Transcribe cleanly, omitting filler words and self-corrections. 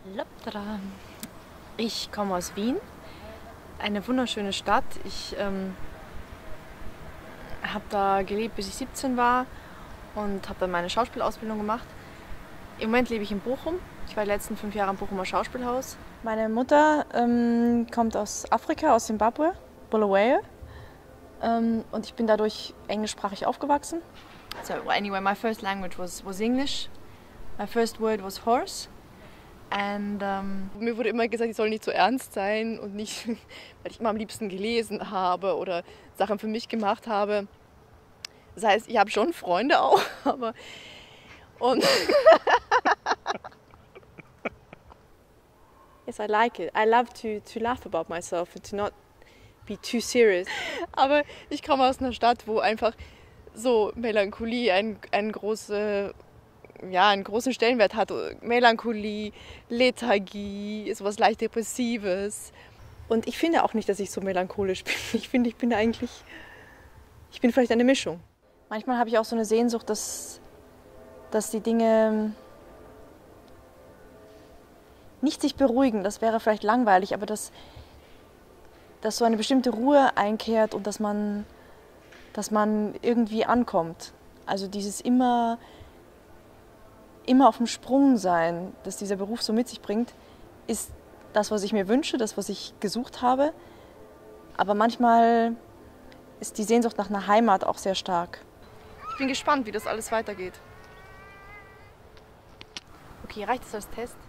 Laptara. Ich komme aus Wien, eine wunderschöne Stadt. Ich habe da gelebt, bis ich 17 war und habe dann meine Schauspielausbildung gemacht. Im Moment lebe ich in Bochum. Ich war die letzten 5 Jahre am Bochumer Schauspielhaus. Meine Mutter kommt aus Afrika, aus Zimbabwe, Bulawayo. Und ich bin dadurch englischsprachig aufgewachsen. So anyway, my first language was English. My first word was horse. And, mir wurde immer gesagt, ich soll nicht so ernst sein und nicht, weil ich immer am liebsten gelesen habe oder Sachen für mich gemacht habe. Das heißt, ich habe schon Freunde auch, aber und yes, I like it. I love to laugh about myself and to not be too serious. Aber ich komme aus einer Stadt, wo einfach so Melancholie einen großen Stellenwert hat. Melancholie, Lethargie, sowas leicht Depressives. Und ich finde auch nicht, dass ich so melancholisch bin. Ich finde, ich bin vielleicht eine Mischung. Manchmal habe ich auch so eine Sehnsucht, dass die Dinge nicht sich beruhigen. Das wäre vielleicht langweilig, aber dass so eine bestimmte Ruhe einkehrt und dass man irgendwie ankommt. Also dieses immer auf dem Sprung sein, das dieser Beruf so mit sich bringt, ist das, was ich mir wünsche, das, was ich gesucht habe. Aber manchmal ist die Sehnsucht nach einer Heimat auch sehr stark. Ich bin gespannt, wie das alles weitergeht. Okay, reicht es als Test?